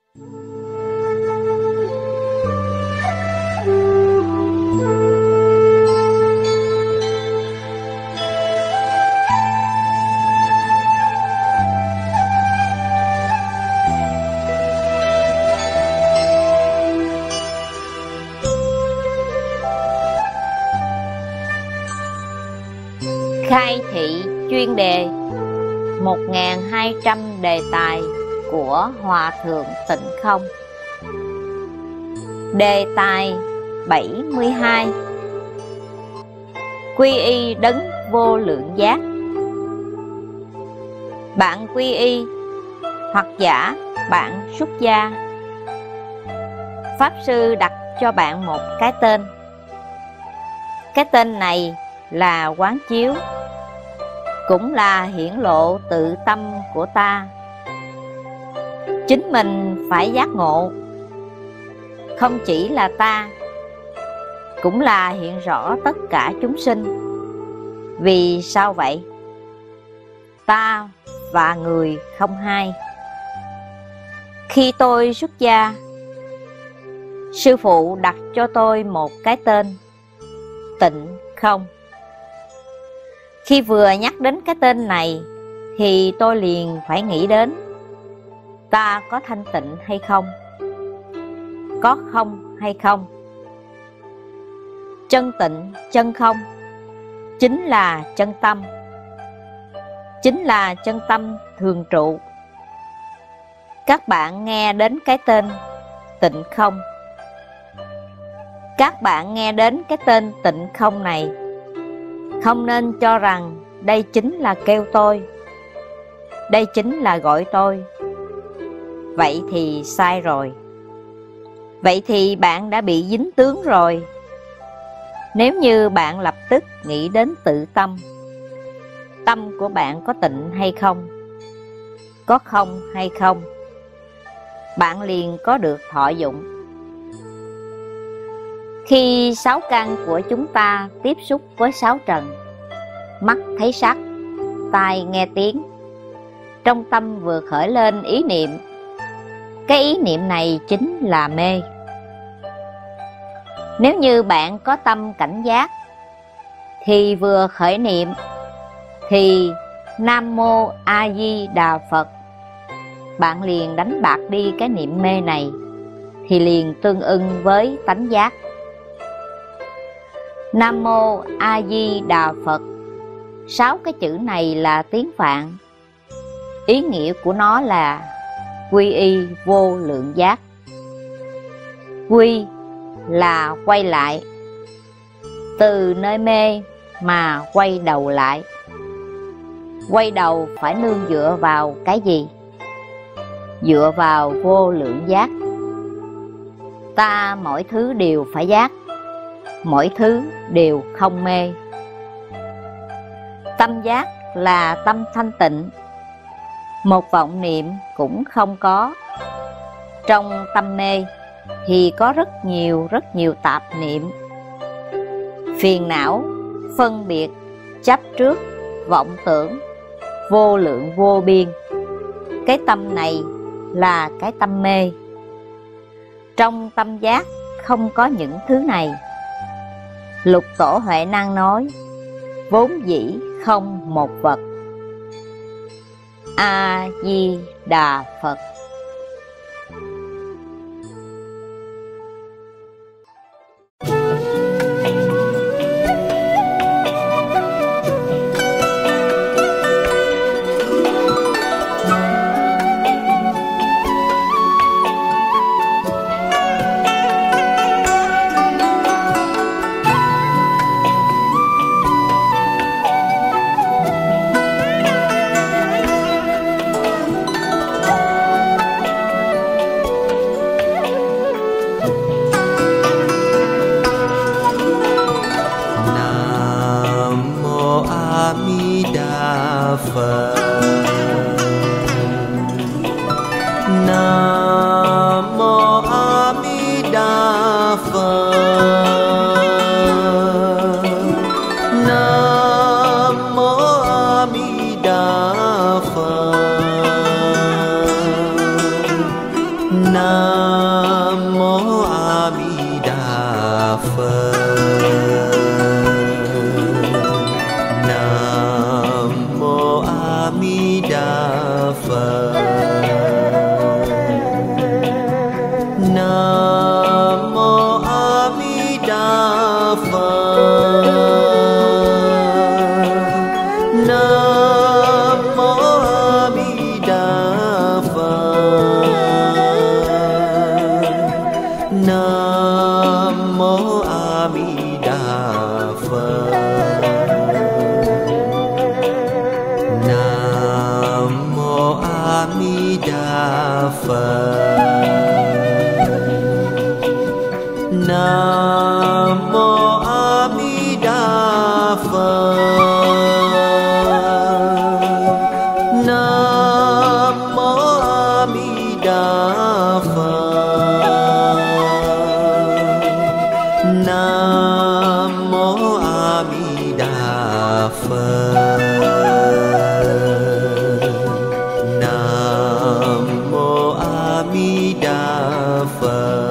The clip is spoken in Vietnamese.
Khai thị chuyên đề 1200 đề tài của Hòa Thượng Tịnh Không. Đề tài 72: Quy y đấng vô lượng giác. Bạn quy y hoặc giả bạn xuất gia, Pháp Sư đặt cho bạn một cái tên. Cái tên này là quán chiếu, cũng là hiển lộ tự tâm của ta. Chính mình phải giác ngộ, không chỉ là ta, cũng là hiện rõ tất cả chúng sinh. Vì sao vậy? Ta và người không hai. Khi tôi xuất gia, sư phụ đặt cho tôi một cái tên Tịnh Không. Khi vừa nhắc đến cái tên này thì tôi liền phải nghĩ đến ta có thanh tịnh hay không, có không hay không. Chân tịnh, chân không chính là chân tâm, chính là chân tâm thường trụ. Các bạn nghe đến cái tên Tịnh Không, các bạn nghe đến cái tên Tịnh Không này, không nên cho rằng đây chính là kêu tôi, đây chính là gọi tôi. Vậy thì sai rồi. Vậy thì bạn đã bị dính tướng rồi. Nếu như bạn lập tức nghĩ đến tự tâm, tâm của bạn có tịnh hay không, có không hay không, bạn liền có được thọ dụng. Khi sáu căn của chúng ta tiếp xúc với sáu trần, mắt thấy sắc, tai nghe tiếng, trong tâm vừa khởi lên ý niệm. Cái ý niệm này chính là mê. Nếu như bạn có tâm cảnh giác, thì vừa khởi niệm thì Nam Mô A Di Đà Phật, bạn liền đánh bạc đi cái niệm mê này, thì liền tương ưng với tánh giác. Nam Mô A Di Đà Phật, 6 cái chữ này là tiếng Phạn. Ý nghĩa của nó là quy y vô lượng giác. Quy là quay lại, từ nơi mê mà quay đầu lại. Quay đầu phải nương dựa vào cái gì? Dựa vào vô lượng giác. Ta mọi thứ đều phải giác, mọi thứ đều không mê. Tâm giác là tâm thanh tịnh, một vọng niệm cũng không có. Trong tâm mê thì có rất nhiều tạp niệm, phiền não, phân biệt, chấp trước, vọng tưởng, vô lượng vô biên. Cái tâm này là cái tâm mê. Trong tâm giác không có những thứ này. Lục Tổ Huệ Năng nói, vốn dĩ không một vật. A Di Đà Phật. Nam mô A Di Đà Phật. Nam mô A Di Đà Phật. Nam mô A Di Đà Phật. Nam mô A Di Đà Phật. Nam mô A Di Đà Phật. Nam mô A Di Đà Phật. Nam mô A Di Đà Phật. Nam mô A Di Đà Phật. Nam mô A Di Đà Phật. Nam mô A Di Đà Phật.